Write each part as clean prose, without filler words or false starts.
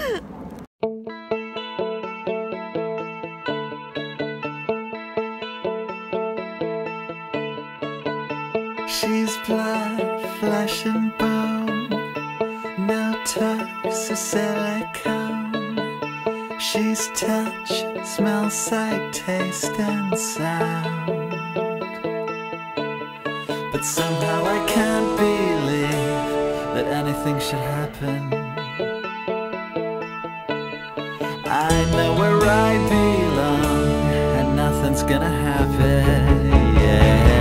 She's blood, flesh and bone, no tox or silicone. She's touch, smell, sight, taste and sound. But somehow I can't believe that anything should happen. I know where I belong and nothing's gonna happen, yeah.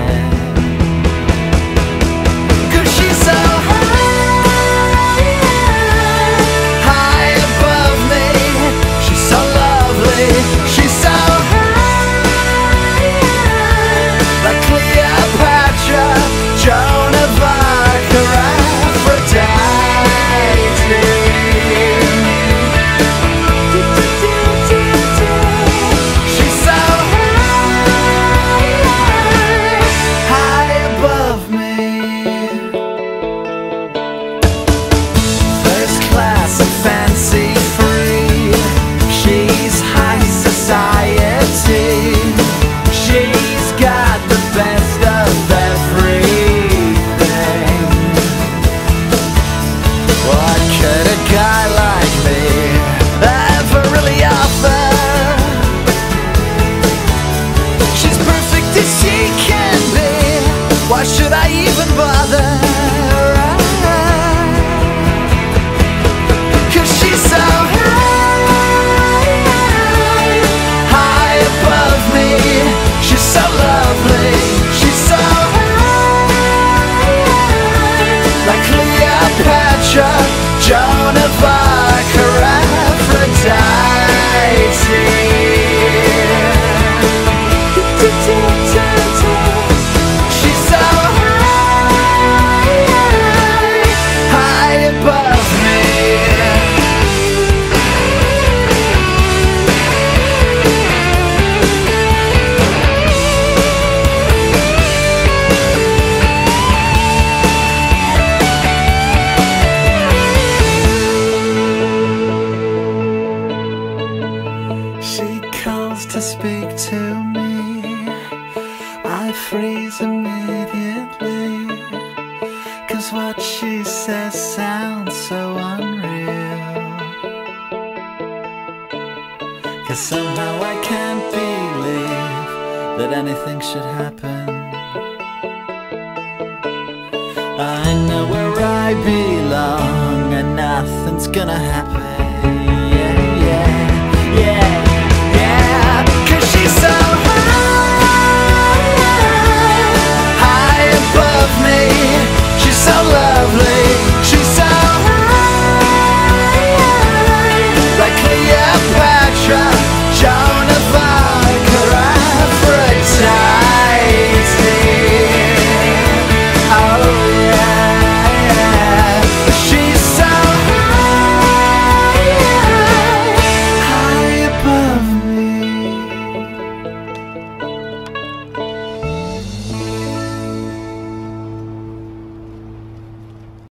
Why should I even bother? Cause she's so high above me. She's so lovely. She's so high, like Cleopatra, Joan of Arc, or Aphrodite. To speak to me, I freeze immediately, cause what she says sounds so unreal. Cause somehow I can't believe that anything should happen. I know where I belong and nothing's gonna happen.